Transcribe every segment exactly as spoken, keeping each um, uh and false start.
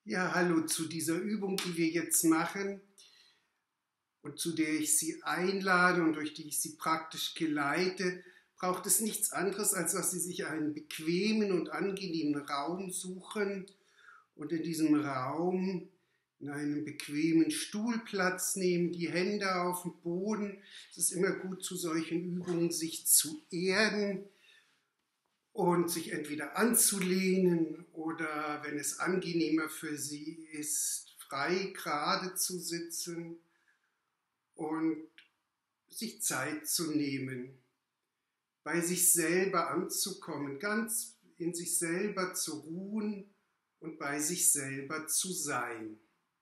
Ja, hallo zu dieser Übung, die wir jetzt machen und zu der ich Sie einlade und durch die ich Sie praktisch geleite, braucht es nichts anderes, als dass Sie sich einen bequemen und angenehmen Raum suchen und in diesem Raum in einem bequemen Stuhl Platz nehmen, die Hände auf dem Boden. Es ist immer gut, zu solchen Übungen sich zu erden und sich entweder anzulehnen oder, wenn es angenehmer für Sie ist, frei gerade zu sitzen und sich Zeit zu nehmen, bei sich selber anzukommen, ganz in sich selber zu ruhen und bei sich selber zu sein.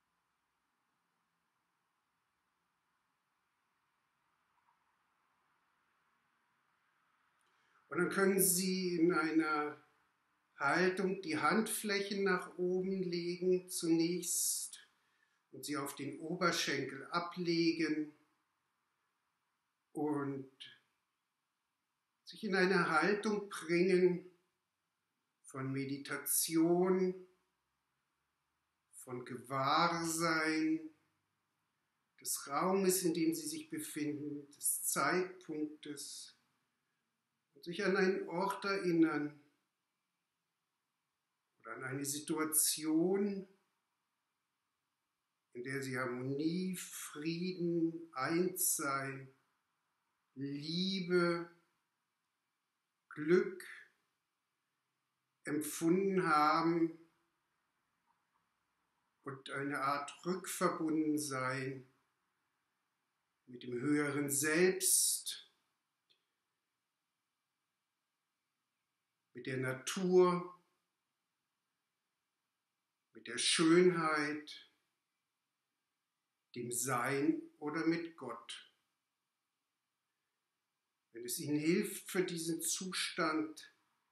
Und dann können Sie in einer Haltung die Handflächen nach oben legen zunächst und sie auf den Oberschenkel ablegen und sich in eine Haltung bringen von Meditation, von Gewahrsein, des Raumes, in dem Sie sich befinden, des Zeitpunktes und sich an einen Ort erinnern oder an eine Situation, in der Sie Harmonie, Frieden, Einssein, Liebe, Glück empfunden haben und eine Art Rückverbundensein mit dem höheren Selbst, mit der Natur, mit der Schönheit, dem Sein oder mit Gott. Wenn es Ihnen hilft, für diesen Zustand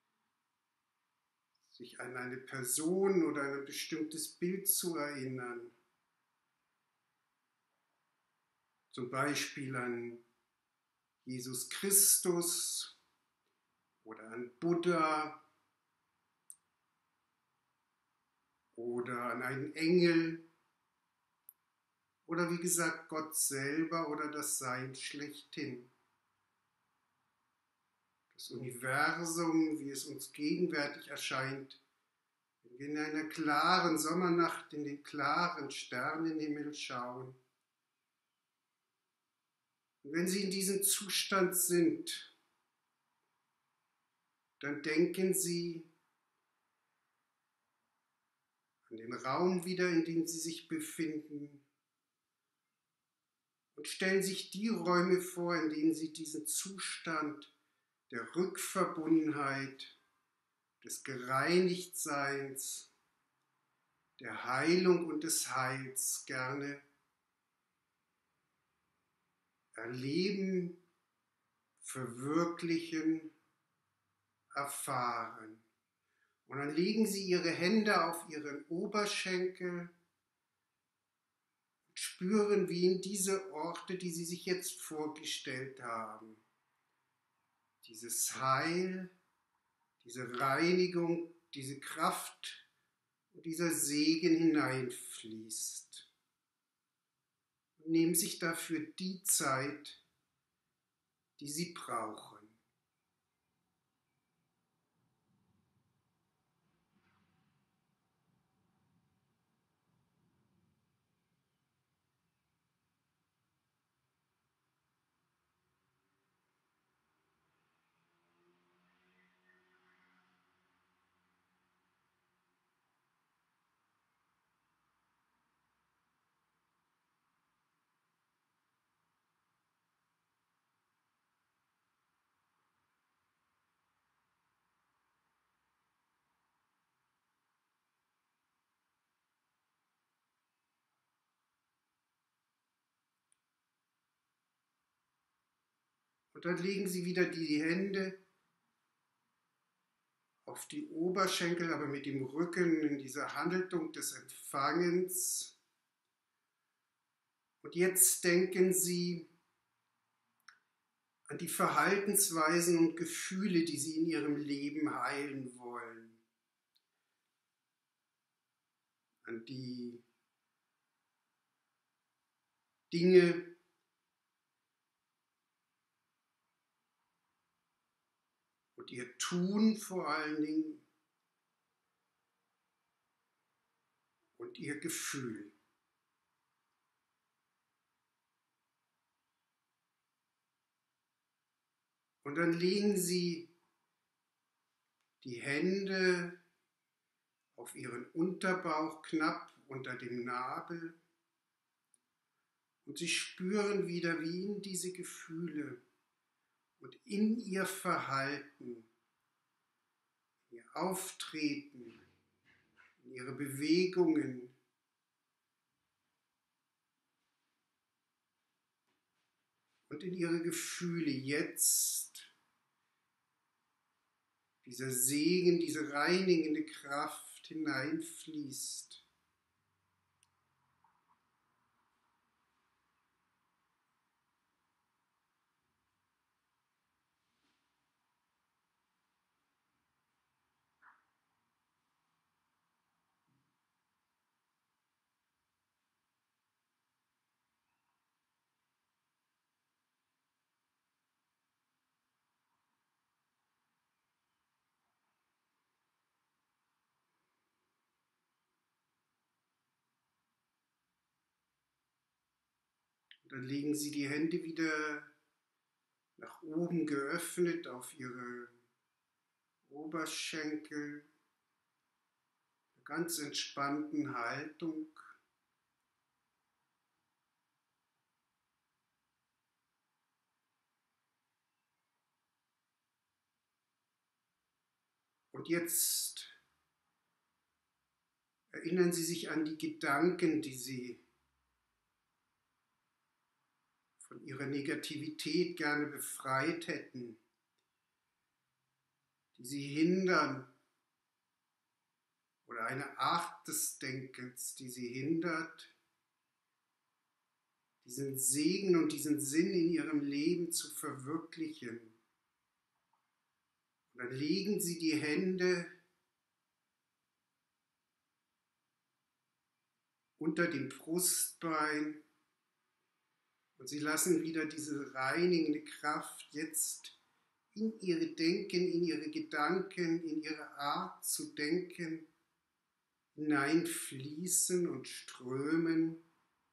sich an eine Person oder ein bestimmtes Bild zu erinnern, zum Beispiel an Jesus Christus oder an Buddha oder an einen Engel oder wie gesagt Gott selber oder das Sein schlechthin. Das Universum, wie es uns gegenwärtig erscheint, wenn wir in einer klaren Sommernacht in den klaren Sternenhimmel schauen. Und wenn Sie in diesem Zustand sind, dann denken Sie an den Raum wieder, in dem Sie sich befinden und stellen sich die Räume vor, in denen Sie diesen Zustand der Rückverbundenheit, des Gereinigtseins, der Heilung und des Heils gerne erleben, verwirklichen, erfahren. Und dann legen Sie Ihre Hände auf Ihren Oberschenkel und spüren, wie in diese Orte, die Sie sich jetzt vorgestellt haben, dieses Heil, diese Reinigung, diese Kraft und dieser Segen hineinfließt. Und nehmen sich dafür die Zeit, die Sie brauchen. Und dann legen Sie wieder die Hände auf die Oberschenkel, aber mit dem Rücken in dieser Haltung des Empfangens. Und jetzt denken Sie an die Verhaltensweisen und Gefühle, die Sie in Ihrem Leben heilen wollen. an die Dinge, und ihr Tun vor allen Dingen und ihr Gefühl. Und dann legen Sie die Hände auf Ihren Unterbauch knapp unter dem Nabel und Sie spüren wieder, wie in diese Gefühle und in Ihr Verhalten, in Ihr Auftreten, in Ihre Bewegungen und in Ihre Gefühle jetzt dieser Segen, diese reinigende Kraft hineinfließt. Dann legen Sie die Hände wieder nach oben geöffnet auf Ihre Oberschenkel, in einer ganz entspannten Haltung. Und jetzt erinnern Sie sich an die Gedanken, die Sie von Ihrer Negativität gerne befreit hätten, die Sie hindern, oder eine Art des Denkens, die Sie hindert, diesen Segen und diesen Sinn in Ihrem Leben zu verwirklichen. Und dann legen Sie die Hände unter dem Brustbein und Sie lassen wieder diese reinigende Kraft jetzt in Ihre Denken, in Ihre Gedanken, in Ihre Art zu denken hineinfließen und strömen.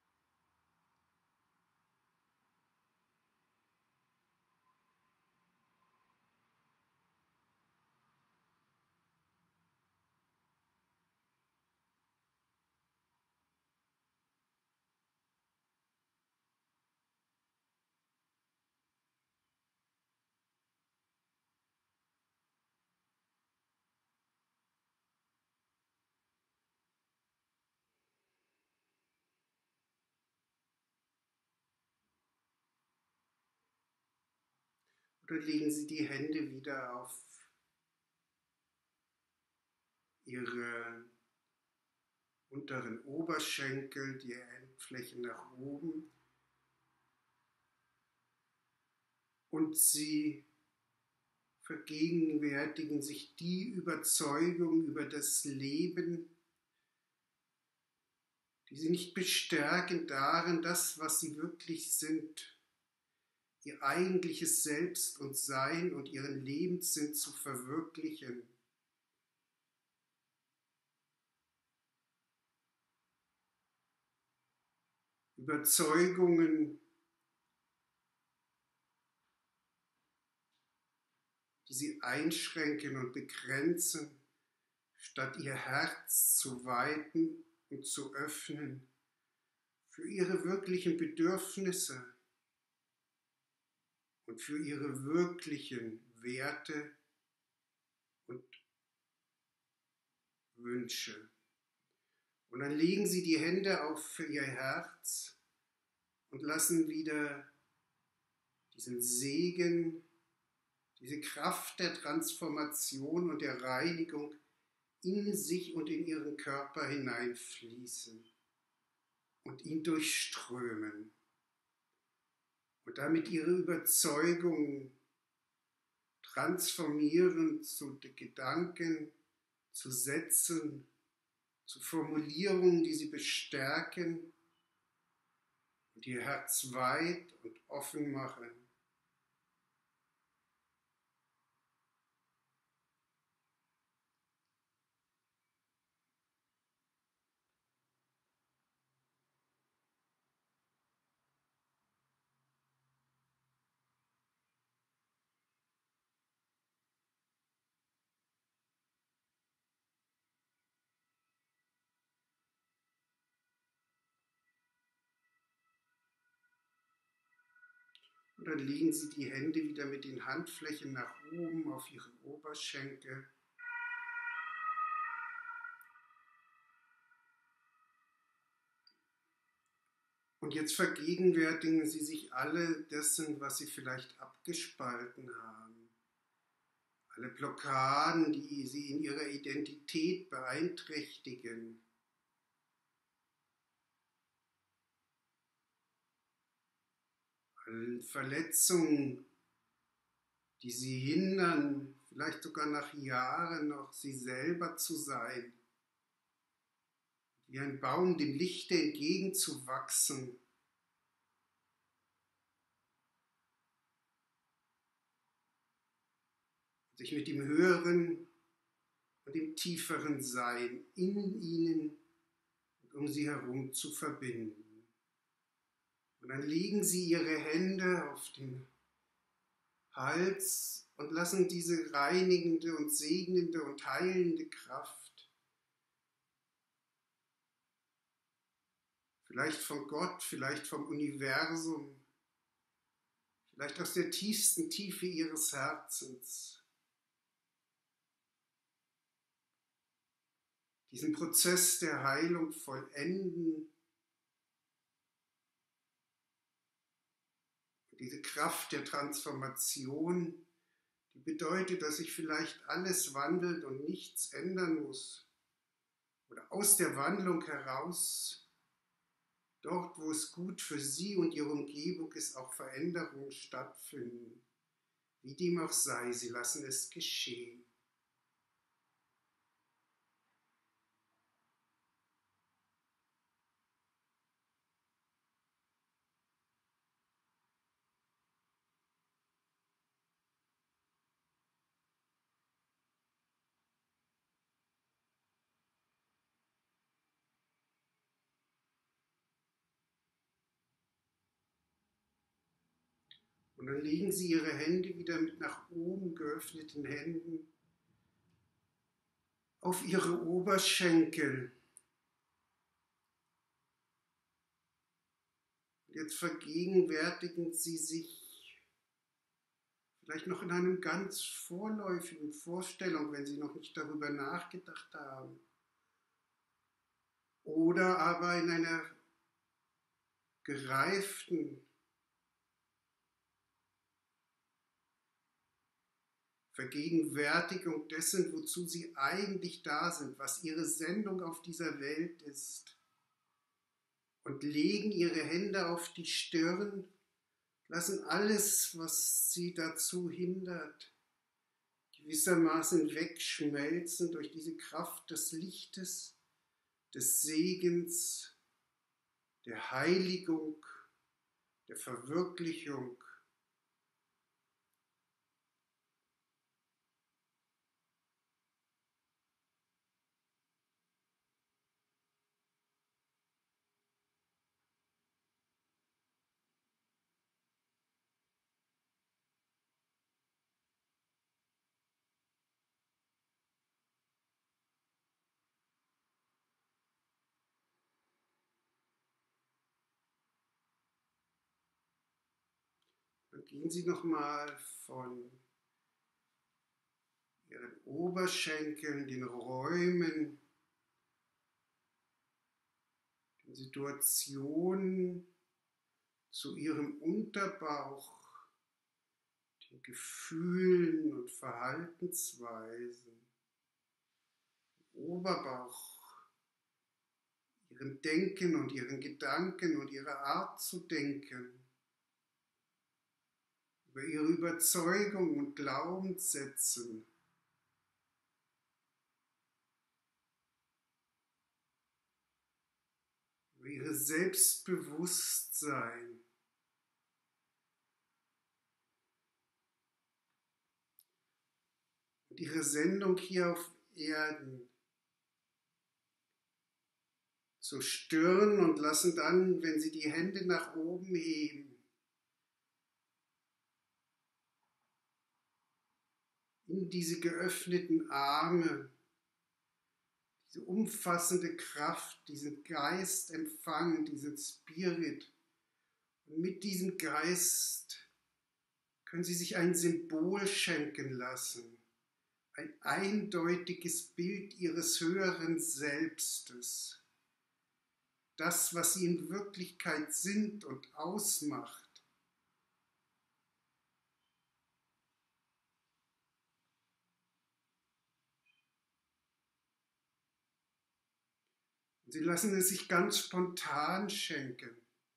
Oder legen Sie die Hände wieder auf Ihre unteren Oberschenkel, die Handflächen nach oben. Und Sie vergegenwärtigen sich die Überzeugung über das Leben, die Sie nicht bestärken darin, das, was Sie wirklich sind, Ihr eigentliches Selbst und Sein und Ihren Lebenssinn zu verwirklichen. Überzeugungen, die Sie einschränken und begrenzen, statt Ihr Herz zu weiten und zu öffnen für Ihre wirklichen Bedürfnisse und für Ihre wirklichen Werte und Wünsche. Und dann legen Sie die Hände auf für Ihr Herz und lassen wieder diesen Segen, diese Kraft der Transformation und der Reinigung in sich und in Ihren Körper hineinfließen und ihn durchströmen. Und damit Ihre Überzeugungen transformieren zu Gedanken, zu Sätzen, zu Formulierungen, die sie bestärken und ihr Herz weit und offen machen. Und dann legen Sie die Hände wieder mit den Handflächen nach oben auf Ihre Oberschenkel. Und jetzt vergegenwärtigen Sie sich alle dessen, was Sie vielleicht abgespalten haben. Alle Blockaden, die Sie in Ihrer Identität beeinträchtigen. Alle Verletzungen, die Sie hindern, vielleicht sogar nach Jahren noch Sie selber zu sein. Wie ein Baum dem Lichte entgegenzuwachsen. Sich mit dem höheren und dem tieferen Sein in Ihnen und um Sie herum zu verbinden. Und dann legen Sie Ihre Hände auf den Hals und lassen diese reinigende und segnende und heilende Kraft, vielleicht von Gott, vielleicht vom Universum, vielleicht aus der tiefsten Tiefe Ihres Herzens, diesen Prozess der Heilung vollenden, diese Kraft der Transformation, die bedeutet, dass sich vielleicht alles wandelt und nichts ändern muss. Oder aus der Wandlung heraus, dort wo es gut für Sie und Ihre Umgebung ist, auch Veränderungen stattfinden. Wie dem auch sei, Sie lassen es geschehen. Und dann legen Sie Ihre Hände wieder mit nach oben geöffneten Händen auf Ihre Oberschenkel. Und jetzt vergegenwärtigen Sie sich vielleicht noch in einem ganz vorläufigen Vorstellung, wenn Sie noch nicht darüber nachgedacht haben. Oder aber in einer gereiften, Vergegenwärtigung dessen, wozu Sie eigentlich da sind, was Ihre Sendung auf dieser Welt ist. Und legen Ihre Hände auf die Stirn, lassen alles, was Sie dazu hindert, gewissermaßen wegschmelzen durch diese Kraft des Lichtes, des Segens, der Heiligung, der Verwirklichung. Dann gehen Sie nochmal von Ihren Oberschenkeln, den Räumen, den Situationen zu Ihrem Unterbauch, den Gefühlen und Verhaltensweisen, Oberbauch, Ihrem Denken und Ihren Gedanken und Ihrer Art zu denken, über Ihre Überzeugungen und Glaubenssätze. über ihr Selbstbewusstsein. Und ihre Sendung hier auf Erden. So stirren und lassen dann, wenn sie die Hände nach oben heben, in diese geöffneten Arme, diese umfassende Kraft, diesen Geist empfangen, diesen Spirit. Und mit diesem Geist können sie sich ein Symbol schenken lassen, ein eindeutiges Bild ihres höheren Selbstes. Das, was sie in Wirklichkeit sind und ausmacht. Und sie lassen es sich ganz spontan schenken.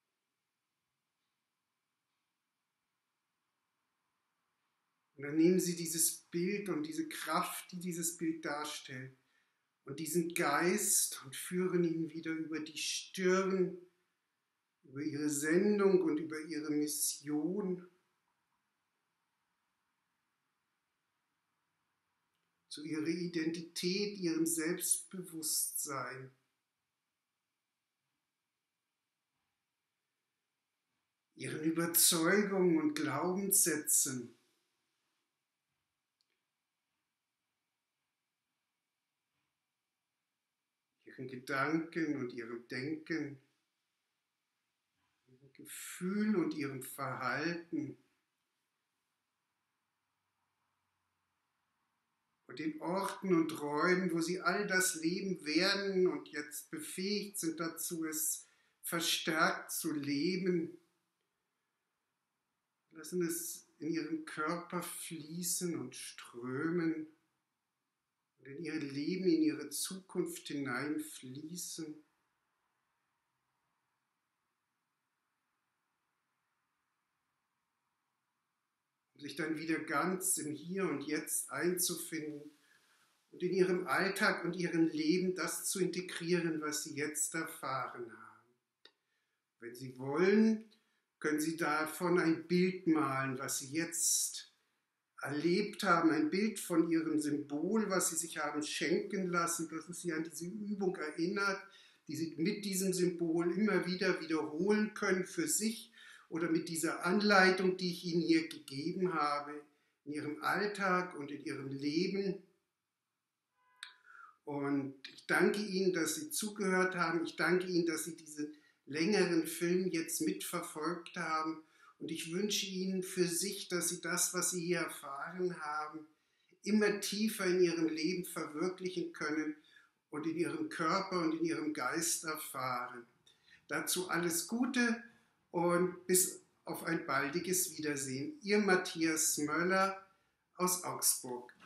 Und dann nehmen sie dieses Bild und diese Kraft, die dieses Bild darstellt, und diesen Geist und führen ihn wieder über die Stirn, über ihre Sendung und über ihre Mission zu ihrer Identität, ihrem Selbstbewusstsein. Ihren Überzeugungen und Glaubenssätzen. Ihren Gedanken und ihrem Denken, ihrem Gefühl und ihrem Verhalten und den Orten und Räumen, wo sie all das leben werden und jetzt befähigt sind dazu, es verstärkt zu leben. Lassen es in ihrem Körper fließen und strömen. Und in ihr Leben, in ihre Zukunft hineinfließen. Um sich dann wieder ganz im Hier und Jetzt einzufinden und in ihrem Alltag und ihrem Leben das zu integrieren, was sie jetzt erfahren haben. Wenn sie wollen, können sie davon ein Bild malen, was sie jetzt erlebt haben, ein Bild von ihrem Symbol, was sie sich haben schenken lassen, dass es sie an diese Übung erinnert, die sie mit diesem Symbol immer wieder wiederholen können für sich oder mit dieser Anleitung, die ich ihnen hier gegeben habe, in ihrem Alltag und in ihrem Leben. Und ich danke Ihnen, dass Sie zugehört haben. Ich danke Ihnen, dass Sie diesen längeren Film jetzt mitverfolgt haben. Und ich wünsche Ihnen für sich, dass Sie das, was Sie hier erfahren haben, immer tiefer in Ihrem Leben verwirklichen können und in Ihrem Körper und in Ihrem Geist erfahren. Dazu alles Gute und bis auf ein baldiges Wiedersehen. Ihr Matthias Möller aus Augsburg.